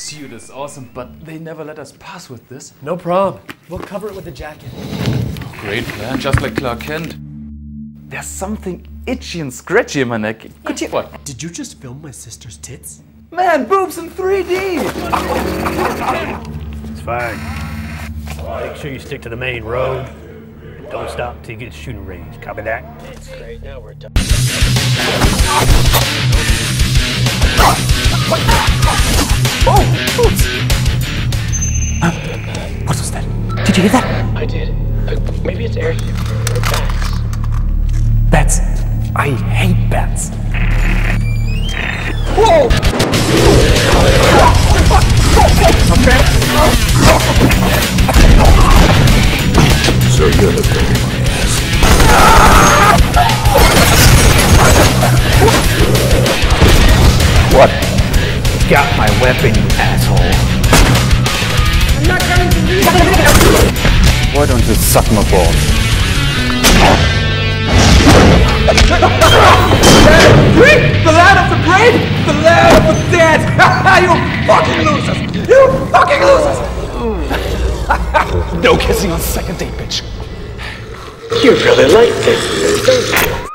suit is awesome, but they never let us pass with this. No problem. We'll cover it with a jacket. Great plan, just like Clark Kent. There's something itchy and scratchy in my neck. Could you... What? Did you just film my sister's tits? Man, boobs in 3D! It's fine. Make sure you stick to the main road. Don't stop till you get to shooting range. Copy that? It's great. Now we're done. What was that? Did you hear that? I did. Maybe it's air or bats. Bats. I hate bats. Whoa! Okay. So you're the thing in my ass. What? Got my weapon, you asshole. I'm not coming to you! Why don't you suck my balls? The land of the brave, the land of the dead! You fucking losers! You fucking losers! No kissing on second date, bitch. You really like this, don't you?